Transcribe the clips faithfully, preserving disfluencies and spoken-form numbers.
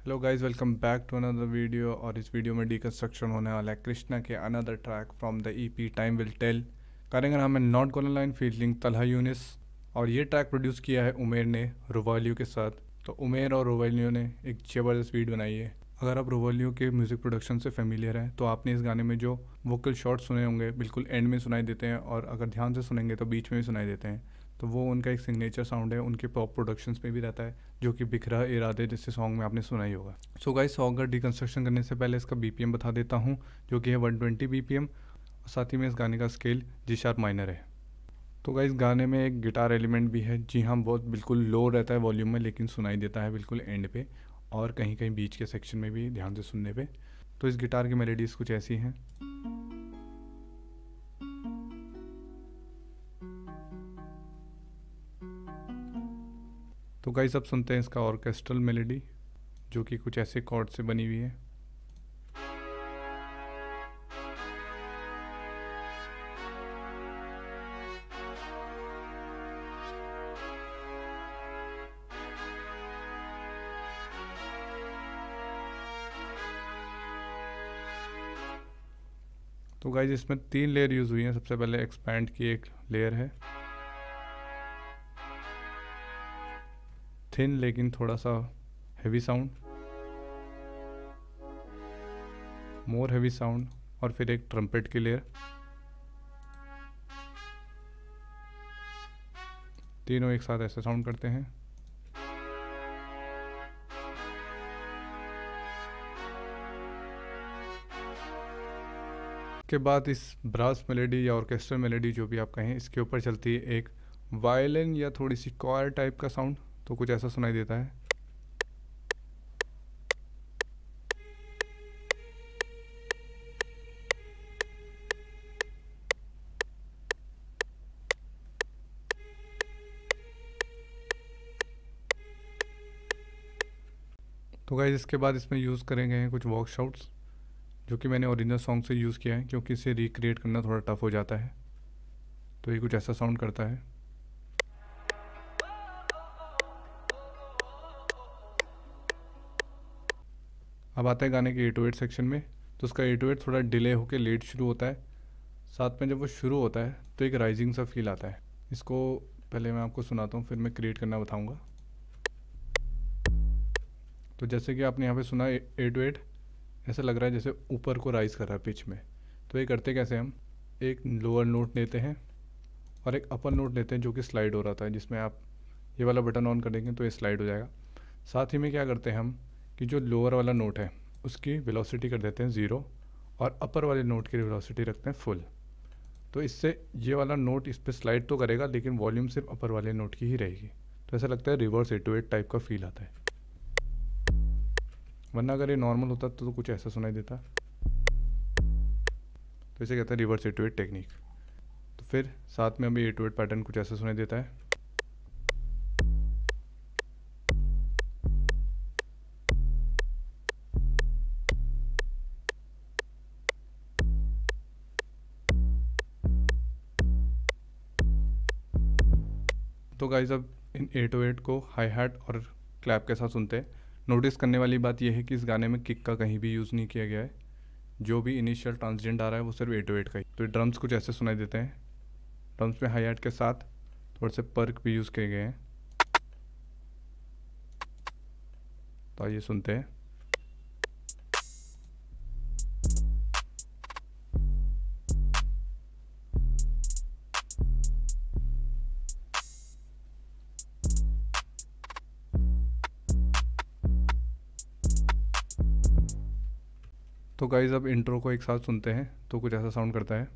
Hello guys, welcome back to another video. और इस video में डिकंस्ट्रक्शन होने वाला है कृष्णा के another track from the EP time will tell. करेंगे हम not gonna lie featuring Talha Yunus. और ये ट्रैक प्रोड्यूस किया है उमेर ने रोवालियो के साथ। तो उमेर और रोवालियो ने एक ज़बरदस्त बीट बनाई है। अगर आप रोवालियो के म्यूज़िक प्रोडक्शन से फेमिलियर हैं तो आपने इस गाने में जो वोकल शॉट सुने होंगे बिल्कुल एंड में सुनाई देते हैं, और अगर ध्यान से सुनेंगे तो बीच में भी सुनाई देते हैं। तो वो उनका एक सिग्नेचर साउंड है, उनके पॉप प्रोडक्शंस में भी रहता है, जो कि बिखरा इरादे जैसे सॉन्ग में आपने सुना ही होगा। सो गाइस, सॉन्ग का डिकंस्ट्रक्शन करने से पहले इसका बीपीएम बता देता हूँ, जो कि है वन ट्वेंटी बीपीएम। और साथ ही में इस गाने का स्केल जी शार्प माइनर है। तो गाइस, गाने में एक गिटार एलिमेंट भी है। जी हाँ, बहुत बिल्कुल लो रहता है वॉल्यूम में, लेकिन सुनाई देता है बिल्कुल एंड पे, और कहीं कहीं बीच के सेक्शन में भी ध्यान से सुनने पे। तो इस गिटार की मेलोडीज़ कुछ ऐसी हैं। तो गाइस, अब सुनते हैं इसका ऑर्केस्ट्रल मेलोडी, जो कि कुछ ऐसे कॉर्ड से बनी हुई है। तो गाइस, इसमें तीन लेयर यूज़ हुई हैं। सबसे पहले एक्सपैंड की एक लेयर है, थिन लेकिन थोड़ा सा heavy sound, more heavy sound, और फिर एक ट्रम्पेट की लेयर। तीनों एक साथ ऐसे साउंड करते हैं। के बाद इस ब्रास मेलोडी या ऑर्केस्ट्रल मेलोडी, जो भी आप कहें, इसके ऊपर चलती है एक वायलिन या थोड़ी सी कॉयर टाइप का साउंड। तो कुछ ऐसा सुनाई देता है। तो गाइस, इसके बाद इसमें यूज़ करेंगे हैं कुछ वॉक शाउट्स, जो कि मैंने ओरिजिनल सॉन्ग से यूज़ किया है, क्योंकि इसे रिक्रिएट करना थोड़ा टफ हो जाता है। तो ये कुछ ऐसा साउंड करता है। अब आता है गाने के एट ओ एट सेक्शन में। तो उसका एट ओ एट थोड़ा डिले होकर लेट शुरू होता है। साथ में जब वो शुरू होता है तो एक राइजिंग सा फील आता है। इसको पहले मैं आपको सुनाता हूँ, फिर मैं क्रिएट करना बताऊँगा। तो जैसे कि आपने यहाँ पे सुना एट ओ एट, ऐसा लग रहा है जैसे ऊपर को राइज कर रहा है पिच में। तो ये करते कैसे, हम एक लोअर नोट लेते हैं और एक अपर नोट लेते हैं, जो कि स्लाइड हो रहा था, जिसमें आप ये वाला बटन ऑन कर देंगे तो ये स्लाइड हो जाएगा। साथ ही में क्या करते हैं हम कि जो लोअर वाला नोट है उसकी वेलोसिटी कर देते हैं ज़ीरो, और अपर वाले नोट की वेलोसिटी रखते हैं फुल। तो इससे ये वाला नोट इस पर स्लाइड तो करेगा, लेकिन वॉल्यूम सिर्फ अपर वाले नोट की ही रहेगी। तो ऐसा लगता है reverse eight two eight type का फील आता है। वरना अगर ये नॉर्मल होता तो, तो कुछ ऐसा सुनाई देता। तो इसे कहते हैं reverse eight two eight technique. तो फिर साथ में अभी एट टू एट पैटर्न कुछ ऐसा सुनाई देता है। तो गाइस, अब इन एट ओ एट को हाई हैट और क्लैप के साथ सुनते हैं। नोटिस करने वाली बात यह है कि इस गाने में किक का कहीं भी यूज़ नहीं किया गया है। जो भी इनिशियल ट्रांसजेंट आ रहा है वो सिर्फ एट ओ एट का ही। तो ड्रम्स कुछ ऐसे सुनाई देते हैं। ड्रम्स में हाई हैट के साथ थोड़े से पर्क भी यूज़ किए गए हैं। तो आइए सुनते हैं। तो गाइस, अब इंट्रो को एक साथ सुनते हैं। तो कुछ ऐसा साउंड करता है।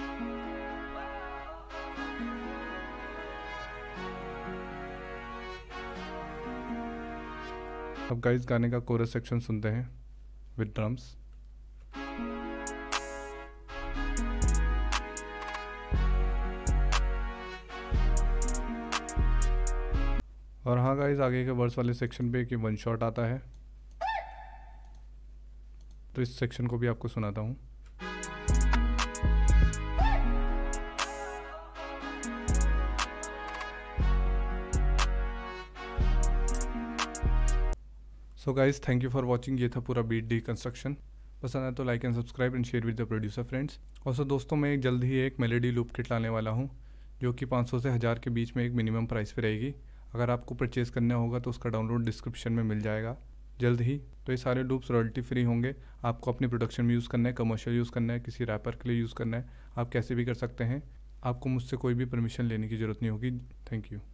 अब गाइस, गाने का कोरस सेक्शन सुनते हैं विद ड्रम्स। और हाँ गाइस, आगे के वर्स वाले सेक्शन पे कि वन शॉट आता है। तो इस सेक्शन को भी आपको सुनाता हूँ। So guys thank you for watching. ये था पूरा बीट डिकंस्ट्रक्शन। पसंद आया तो like and subscribe and share with the producer friends. और सो दोस्तों मैं एक जल्द ही एक मेलेडी लूप किट लाने वाला हूँ जो कि पाँच सौ से हज़ार के बीच में एक मिनिमम प्राइस पे रहेगी। अगर आपको परचेज़ करना होगा तो उसका डाउनलोड डिस्क्रिप्शन में मिल जाएगा जल्द ही। तो ये सारे लूप्स रॉयल्टी फ्री होंगे। आपको अपनी प्रोडक्शन में यूज़ करना है, कमर्शियल यूज़ करना है, किसी रैपर के लिए यूज़ करना है, आप कैसे भी कर सकते हैं। आपको मुझसे कोई भी परमिशन लेने की ज़रूरत नहीं होगी। Thank you.